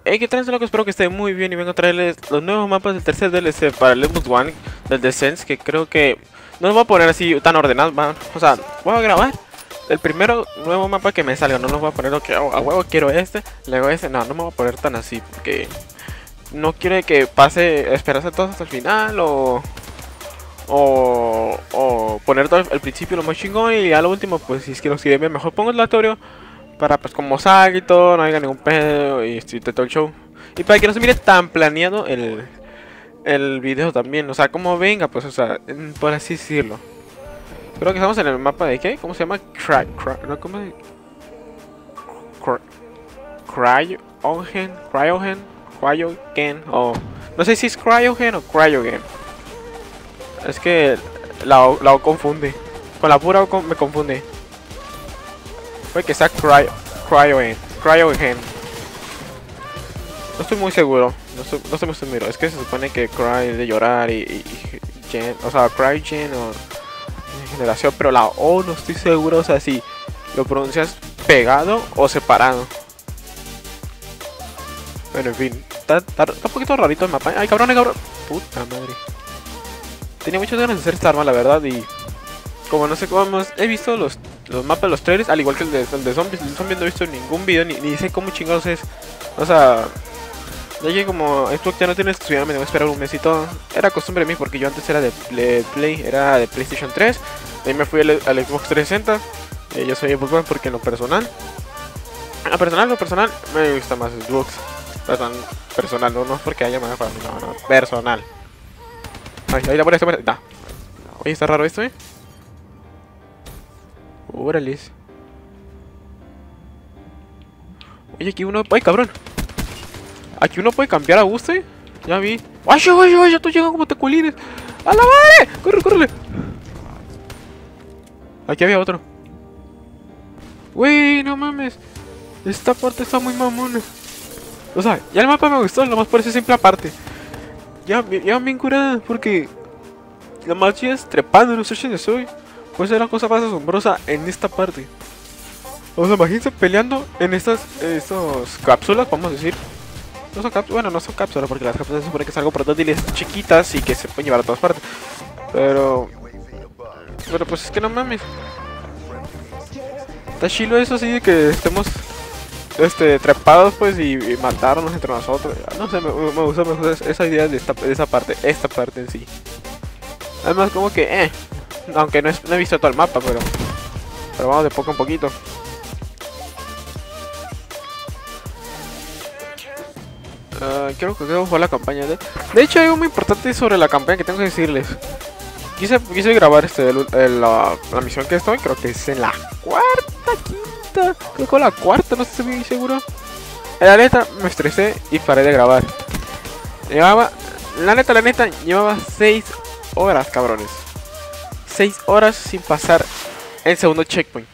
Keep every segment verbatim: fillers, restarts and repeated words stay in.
Hey, ¿qué tal, loco? Espero que estén muy bien y vengo a traerles los nuevos mapas del tercer D L C para el Xbox One del Descent, que creo que no los voy a poner así tan ordenados, man. O sea, voy a grabar el primero nuevo mapa que me salga, no los voy a poner lo que oh, a huevo quiero este, luego este, no, no me voy a poner tan así, porque no quiero que pase, esperarse todo hasta el final o... O, o poner todo el principio lo más chingón y a lo último, pues si es que lo sigue bien, mejor pongo el aleatorio para pues como salga y todo, no haya ningún pedo y estoy todo el show. Y para que no se mire tan planeado el, el video también, o sea, como venga, pues, o sea, por así decirlo. Creo que estamos en el mapa de ¿qué? ¿Cómo se llama? Cry, cry, no, ¿cómo se llama? Cryogen, Cryogen, Cryogen, o no sé si es Cryogen o Cryogen. Es que la O, la O confunde. Con la pura O me confunde. Puede que sea cryo, Cryogen. Cryogen. No estoy muy seguro. No estoy, no estoy muy seguro. Es que se supone que cry es de llorar y, y, y gen, o sea, Cryogen o generación. Pero la O no estoy seguro. O sea, si lo pronuncias pegado o separado. Bueno, en fin. Está, está, está un poquito rarito el mapa. Ay, cabrón, ay, cabrón. Puta madre. Tenía muchas ganas de hacer esta arma, la verdad, y como no sé cómo he visto los, los mapas de los trailers, al igual que el de, el de zombies, el zombie no he visto ningún video, ni, ni sé cómo chingados es. O sea, ya que como Xbox ya no tiene exclusividad, me tengo que esperar un mes y todo. Era costumbre de mí porque yo antes era de Play, Play era de PlayStation tres, de ahí me fui al, al Xbox trescientos sesenta, eh, yo soy Xbox One porque en lo personal, en lo personal, lo personal, me gusta más Xbox. Perdón, personal, no, no es porque haya más para mí, no, no, personal. Ay, ahí la por eso, no. Oye, está raro esto, eh. Órale. Oye, aquí uno. Ay, cabrón. Aquí uno puede cambiar a gusto, eh. Ya vi. ¡Ay, ay, ay! Tú llegas como te culines. ¡A la madre! ¡Corre, corre! Aquí había otro. Wey, no mames. Esta parte está muy mamona. O sea, ya el mapa me gustó, nomás por esa simple aparte. Ya, ya bien curada, porque la magia es trepando en los search de soy. Pues es la cosa más asombrosa en esta parte. O sea, imagínense peleando en estas estos cápsulas, vamos a decir. No son cápsulas, bueno, no son cápsulas, porque las cápsulas se supone que es algo portátiles chiquitas y que se pueden llevar a todas partes. Pero... Pero pues es que no mames. Está chilo eso así de que estemos... Este, trepados pues y, y matarnos entre nosotros. No sé, me, me gusta mejor esa idea de, esta, de esa parte, esta parte en sí. Además como que, eh, aunque no, es, no he visto todo el mapa, pero Pero vamos de poco a poquito. Uh, quiero que quiero jugar la campaña de... De hecho hay algo muy importante sobre la campaña que tengo que decirles. Quise, quise grabar este, el, el, la, la misión que estoy, creo que es en la cuarta, quinta, creo que es la cuarta, no estoy muy seguro. En la neta me estresé y paré de grabar. Llevaba, la neta, la neta, llevaba seis horas, cabrones. seis horas sin pasar el segundo checkpoint.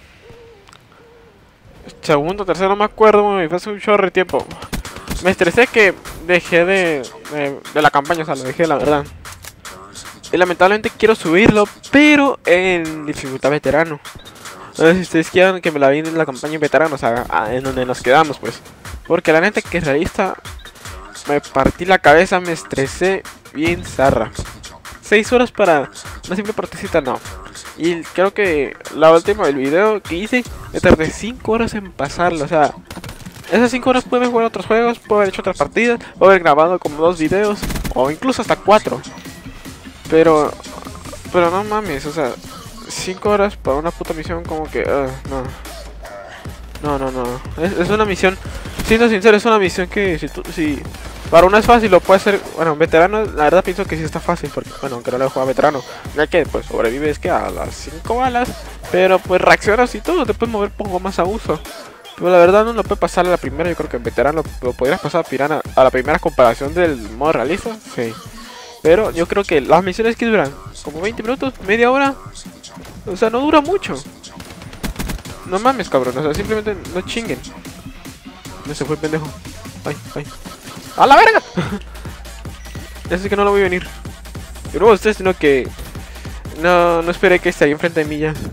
Segundo, tercero, no me acuerdo, me pasó un chorro de tiempo. Me estresé que dejé de, de, de la campaña, o sea, lo dejé, la verdad. Y lamentablemente quiero subirlo, pero en dificultad veterano. No sé si ustedes quieran que me la viene en la campaña en veterano, o sea, en donde nos quedamos, pues. Porque la neta que realista, me partí la cabeza, me estresé bien zarra. seis horas para una simple partecita, no. Y creo que la última del video que hice, me tardé cinco horas en pasarlo, o sea... Esas cinco horas pude jugar otros juegos, puedo haber hecho otras partidas, puedo haber grabado como dos videos, o incluso hasta cuatro. Pero, pero no mames, o sea, cinco horas para una puta misión como que, uh, no. No, no, no, es, es una misión, siendo sincero, es una misión que si, tú, si para uno es fácil, lo puede hacer, bueno, veterano, la verdad pienso que sí está fácil, porque, bueno, aunque no lo he jugado veterano, ya que, pues, sobrevives que a las cinco balas, pero pues reaccionas y todo, te puedes mover un poco más a uso. Pero la verdad no lo puede pasar a la primera, yo creo que en veterano lo, lo podrías pasar a Pirana a la primera comparación del modo realista, sí. Pero yo creo que las misiones que duran como veinte minutos, media hora, o sea, no dura mucho. No mames, cabrón, o sea, simplemente no chinguen. No se fue el pendejo. Ay, ay. ¡A la verga! Ese que no lo voy a venir. Y luego ustedes, sino que... No, no esperé que esté ahí enfrente de mí ya.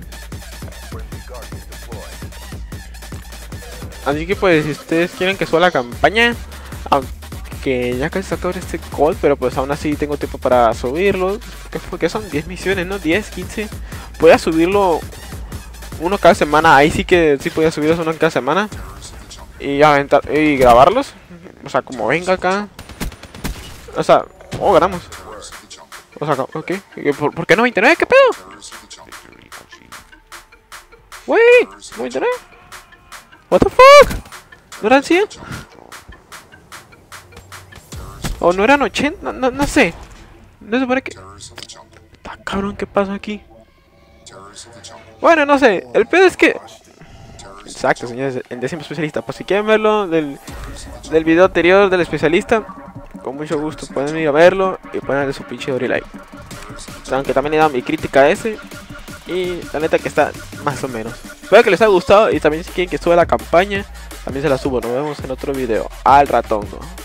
Así que pues, si ustedes quieren que suba la campaña, Aunque ya casi se acaba este call, pero pues aún así tengo tiempo para subirlo. ¿Qué fue? ¿Qué son? diez misiones, ¿no? diez, quince. Voy a subirlo uno cada semana. Ahí sí que sí podía subirlos uno cada semana. Y aventar y grabarlos. O sea, como venga acá. O sea, oh, ganamos. O sea, ok. ¿Por, ¿por qué noventa y nueve? ¿Qué pedo? Wey, noventa y nueve. What the fuck? ¿No eran cien? ¿O no eran ochenta? No, no, no sé. No se supone que... Está cabrón, ¿qué pasa aquí? Bueno, no sé. El pedo es que... Exacto, señores. El décimo especialista. Pues si quieren verlo del, del video anterior del especialista, con mucho gusto pueden ir a verlo y ponerle su pinche like. Aunque también he dado mi crítica a ese. Y la neta que está más o menos. Espero que les haya gustado. Y también si quieren que suba la campaña, también se la subo. Nos vemos en otro video. Al ratón, ¿no?